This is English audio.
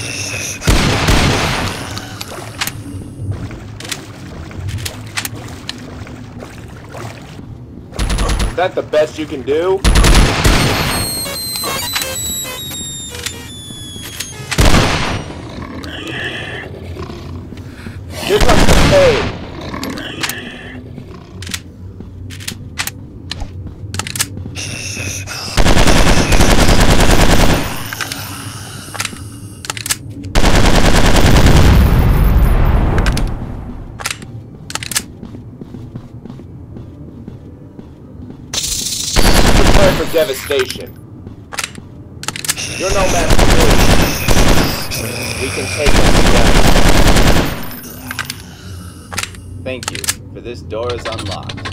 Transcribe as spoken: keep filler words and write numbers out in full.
Is that the best you can do? Here comes the pay. Prepare for devastation. You're no match for me. We can take them together. Thank you, for this door is unlocked.